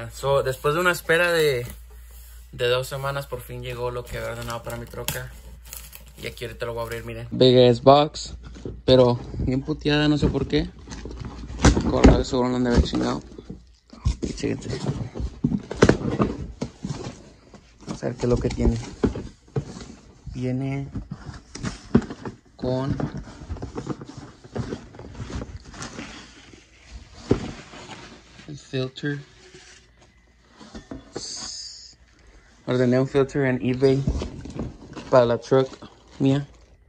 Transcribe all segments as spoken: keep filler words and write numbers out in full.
Yeah, so después de una espera de, de dos semanas, por fin llegó lo que había ordenado para mi troca. Y aquí ahorita lo voy a abrir, miren. Big ass box, pero bien puteada, no sé por qué. Corre, seguro no han de haber chingado. Y chéquense. Vamos a ver qué es lo que tiene. Viene con el filter. Ordené un filter en eBay para la truck mía.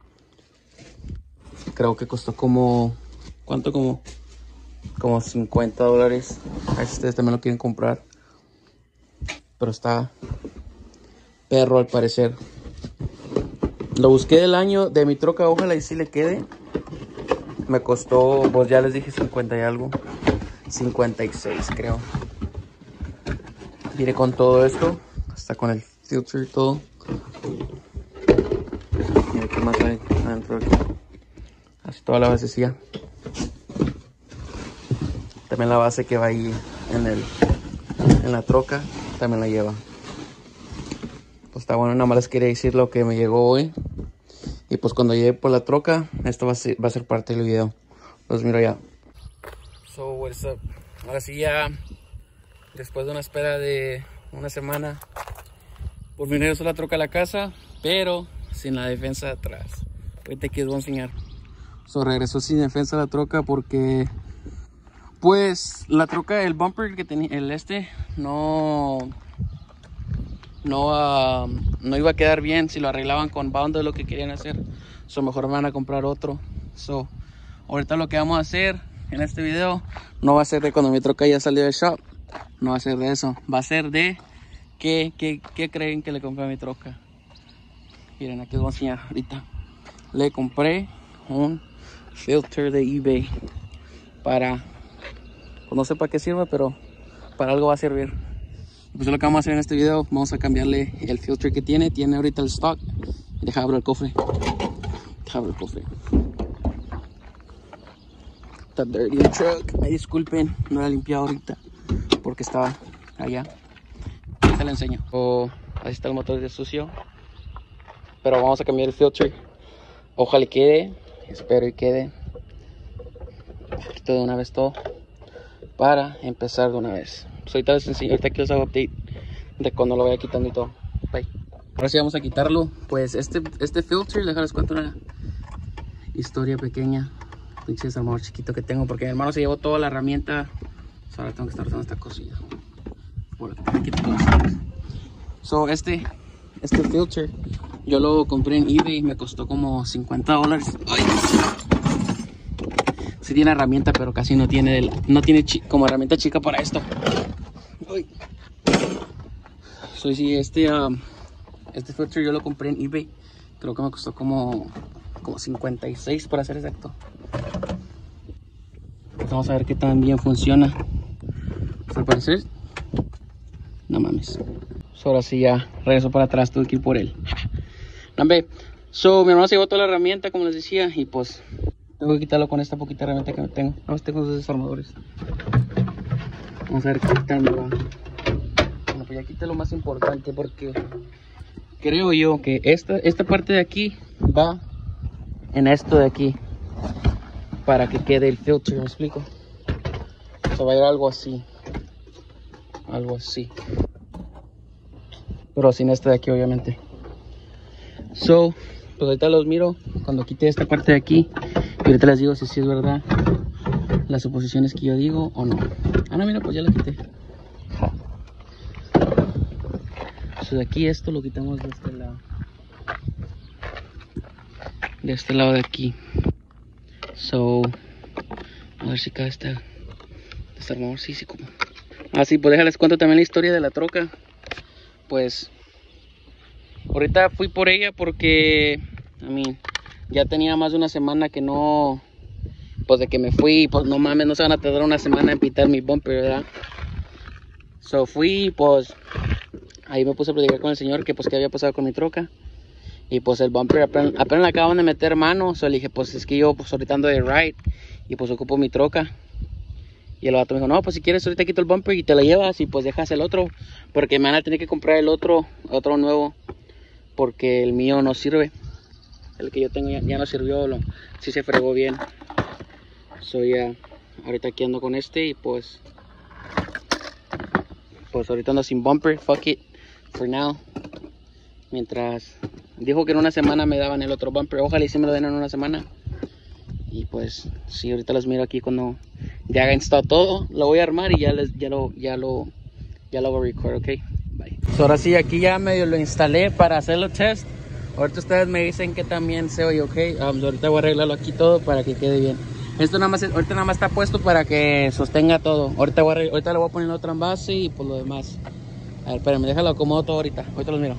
Creo que costó como, ¿cuánto? Como, como cincuenta dólares. A ver si ustedes también lo quieren comprar. Pero está perro al parecer. Lo busqué del año de mi troca, ojalá y si le quede. Me costó, pues ya les dije cincuenta y algo. cincuenta y seis creo. Viene con todo esto. Está con el filter y todo. Mira qué más hay adentro aquí. Así toda la basecilla. También la base que va ahí en el en la troca. También la lleva. Pues está bueno, nada más les quería decir lo que me llegó hoy. Y pues cuando llegue por la troca, esto va a ser, va a ser parte del video. Los miro ya. So, what's up? Ahora sí ya, después de una espera de una semana, por fin regresó la troca a la casa, pero sin la defensa de atrás. Ahorita aquí les voy a enseñar. So, regresó sin defensa la troca porque, pues, la troca, el bumper que tenía, el este, no... No, uh, no iba a quedar bien si lo arreglaban con bound de lo que querían hacer. So mejor me van a comprar otro. So ahorita lo que vamos a hacer en este video no va a ser de cuando mi troca ya salió del shop. No va a ser de eso. Va a ser de qué, qué, qué creen que le compré a mi troca. Miren, aquí les voy a enseñar ahorita. Le compré un filter de eBay para, pues no sé para qué sirve, pero para algo va a servir. Pues lo que vamos a hacer en este video, vamos a cambiarle el filter que tiene. Tiene ahorita el stock. Deja abrir el cofre. Deja abrir el cofre. Está dirty el truck. Ay, disculpen, no la he limpiado ahorita porque estaba allá. Se la enseño. Oh, ahí está el motor de sucio. Pero vamos a cambiar el filter. Ojalá y quede. Espero y quede. Quito de una vez todo para empezar de una vez. Pues ahorita les enseño, ahorita aquí les hago update de cuando lo vaya quitando y todo. Bye. Ahora sí vamos a quitarlo. Pues este, este filter, déjales cuento una historia pequeña. Pinche desarmador chiquito que tengo porque mi hermano se llevó toda la herramienta. So, ahora tengo que estar usando esta cosilla. Por aquí tengo las cosas. So este, este filter yo lo compré en eBay. Me costó como cincuenta dólares. Ay. Sí tiene herramienta, pero casi no tiene, el, no tiene como herramienta chica para esto. Uy. So, sí, este, um, este filter yo lo compré en eBay. Creo que me costó como, como cincuenta y seis para ser exacto. Pues vamos a ver qué tan bien funciona. Pues al parecer, no mames. So, ahora sí ya regreso para atrás, tuve que ir por él. Nambe. So, mi hermano se llevó toda la herramienta, como les decía, y pues tengo que quitarlo con esta poquita herramienta que tengo. Nada más tengo dos desarmadores. Vamos a ver qué tal me va. Bueno, pues ya quité lo más importante porque creo yo que esta, esta parte de aquí va en esto de aquí para que quede el filter, ¿me explico? O sea, va a ir algo así. Algo así. Pero sin este de aquí, obviamente. So, pues ahorita los miro cuando quite esta parte de aquí. Y ahorita les digo si sí es verdad las suposiciones que yo digo o no. Ah, no, mira, pues ya la quité. Ja. So, de aquí esto lo quitamos de este lado. De este lado de aquí. So, a ver si acá está desarmador, sí, sí, como. Ah, sí, pues déjales cuento también la historia de la troca. Pues ahorita fui por ella porque a mí ya tenía más de una semana que no, pues de que me fui, pues no mames, no se van a tardar una semana en pintar mi bumper, ¿verdad? So fui, pues ahí me puse a platicar con el señor que pues qué había pasado con mi troca. Y pues el bumper apenas, apenas le acaban de meter mano. So le dije, pues es que yo pues ahorita ando de ride y pues ocupo mi troca. Y el vato me dijo, no, pues si quieres ahorita quito el bumper y te lo llevas y pues dejas el otro. Porque me van a tener que comprar el otro, otro nuevo. Porque el mío no sirve. El que yo tengo ya, ya no sirvió, lo, sí se fregó bien. Soy ya, ahorita aquí ando con este y pues... Pues ahorita ando sin bumper, fuck it, for now. Mientras dijo que en una semana me daban el otro bumper, ojalá y sí me lo den en una semana. Y pues sí, ahorita los miro aquí cuando ya haga install todo, lo voy a armar y ya les, ya lo, ya lo, ya lo voy a record, ok, bye. So, ahora sí, aquí ya medio lo instalé para hacer los test. Ahorita ustedes me dicen que también se oye, ok. Um, ahorita voy a arreglarlo aquí todo para que quede bien. Esto nada más, ahorita nada más está puesto para que sostenga todo. Ahorita, voy a, ahorita le voy a poner otra envase y por lo demás. A ver, espérenme, déjalo acomodo todo ahorita. Ahorita los miro.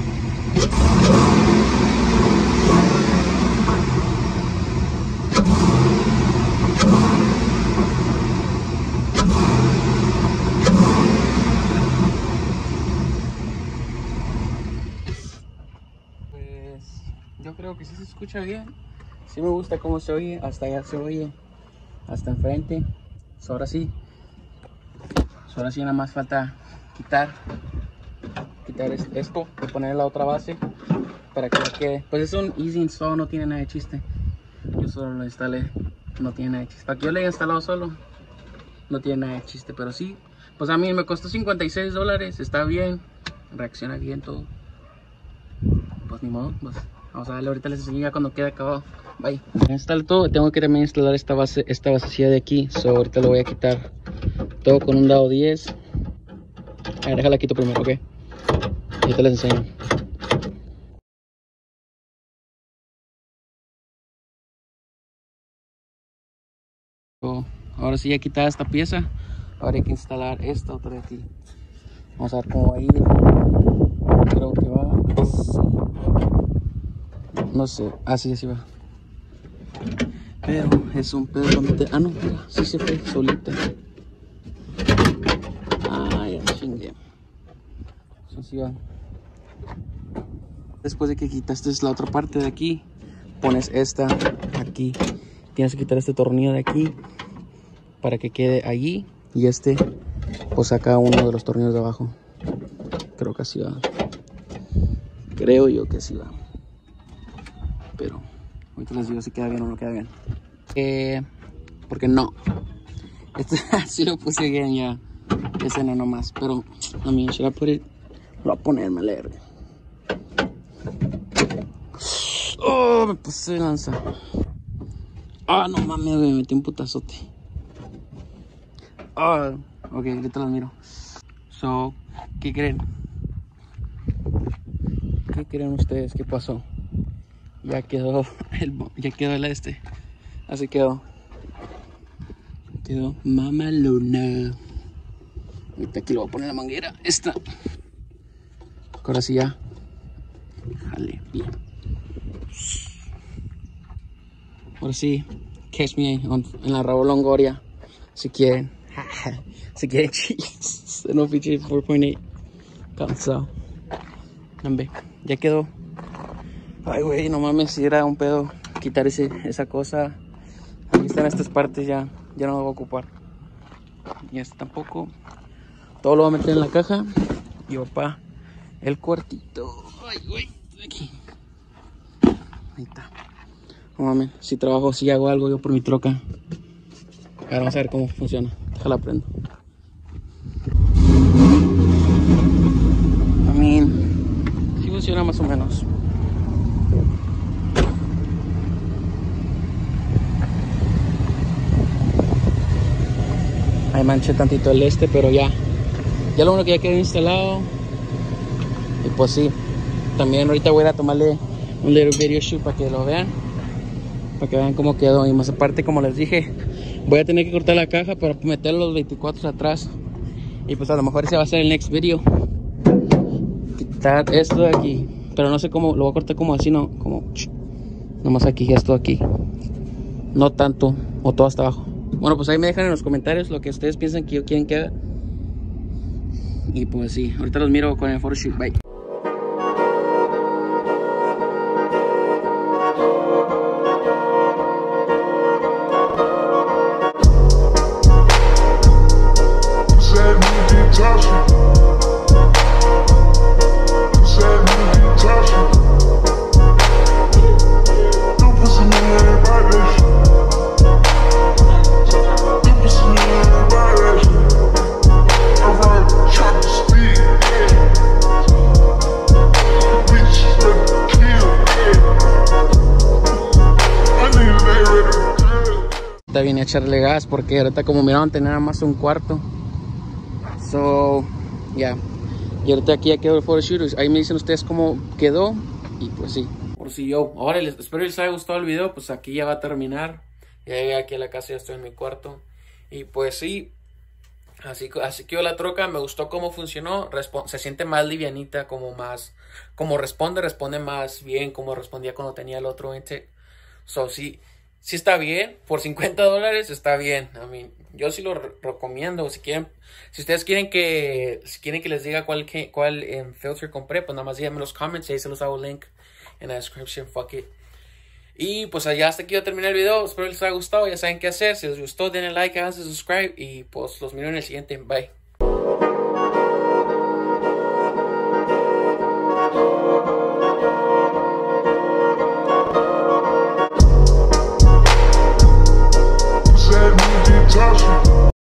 Pues yo creo que sí se escucha bien. Sí me gusta cómo se oye. Hasta allá se oye. Hasta enfrente. So, ahora sí. So, ahora sí nada más falta quitar. Quitar esto y poner la otra base. Para que quede. Pues es un easy install, no tiene nada de chiste. Yo solo lo instalé. No tiene nada de chiste. Para que yo lo haya instalado solo. No tiene nada de chiste. Pero sí. Pues a mí me costó cincuenta y seis dólares. Está bien. Reacciona bien todo. Pues ni modo. Pues vamos a darle. Ahorita les enseño ya cuando quede acabado. Bye. Ya instalo todo. Tengo que también instalar esta base. Esta basecilla de aquí. So ahorita lo voy a quitar. Todo con un dado diez. A ver, déjala quito primero, ok. Ahorita les enseño. So, ahora sí ya quitada esta pieza. Ahora hay que instalar esta otra de aquí. Vamos a ver cómo va a ir. Creo que va así. No sé. Así, así va. Pero es un pedo donde te... Ah, no, mira. Sí se fue solita. Ah, ya chingue. Así va. Después de que quitaste la otra parte de aquí, pones esta aquí. Tienes que quitar este tornillo de aquí para que quede allí. Y este, pues saca uno de los tornillos de abajo. Creo que así va. Creo yo que así va. Pero ahorita les digo si queda bien o no queda bien. Eh, porque no. Este sí lo puse bien ya. Ese no nomás. Pero, I mean, should I put it? Lo voy a ponerme a leer. Oh, me puse de lanza. Ah, oh, no mames, me metí un putazote. Ah, oh, ok, ahorita los miro. So, ¿qué creen? ¿Qué creen ustedes? ¿Qué pasó? Ya quedó el, ya quedó el este. Así quedó. Quedó mamalona. Ahorita aquí lo voy a poner la manguera. Esta. Ahora sí ya. Jale, bien. Ahora sí. Catch me on, en la Raúl Longoria. Si quieren. Si quieren chills. No pinche cuatro punto ocho. Cansado. Nambe. Ya quedó. Ay, güey, no mames, si era un pedo quitar ese, esa cosa. Aquí están estas partes, ya, ya no lo voy a ocupar. Y este tampoco. Todo lo voy a meter en la caja. Y papá, el cuartito. Ay, güey, aquí. Ahí está. No mames, si trabajo, si hago algo yo por mi troca. Ahora vamos a ver cómo funciona. Déjala prendo. I mean, sí funciona más o menos. Ahí manché tantito el este, pero ya. Ya lo bueno que ya quedó instalado. Y pues sí. También ahorita voy a ir a tomarle un little video shoot para que lo vean. Para que vean cómo quedó. Y más aparte, como les dije, voy a tener que cortar la caja para meter los veinticuatro atrás. Y pues a lo mejor ese va a ser el next video. Quitar esto de aquí. Pero no sé cómo, lo voy a cortar como así, no. Como nomás aquí, esto aquí. No tanto, o todo hasta abajo. Bueno, pues ahí me dejan en los comentarios lo que ustedes piensan que yo quieren que haga. Y pues sí, ahorita los miro con el photoshoot. Bye. Ahorita vine a echarle gas porque ahorita como miraron tenía nada más un cuarto. So, ya. Yeah. Y ahorita aquí ya quedó el photoshoot. Ahí me dicen ustedes cómo quedó. Y pues sí. Por si yo. Ahora les espero les haya gustado el video. Pues aquí ya va a terminar. Ya llegué aquí a la casa, ya estoy en mi cuarto. Y pues sí. Así, así quedó la troca. Me gustó cómo funcionó. Respo se siente más livianita. Como más. Como responde, responde más bien. Como respondía cuando tenía el otro intake. So sí. Sí está bien, por cincuenta dólares está bien. I mean, yo sí lo re recomiendo. Si quieren, si ustedes quieren que, si quieren que les diga cuál, que, cuál um, filter compré, pues nada más díganme en los comments y ahí se los hago el link en la descripción. Fuck it. Y pues allá hasta aquí ya terminé el video. Espero les haya gustado. Ya saben qué hacer. Si les gustó, denle like, háganse subscribe y pues los miro en el siguiente. Bye.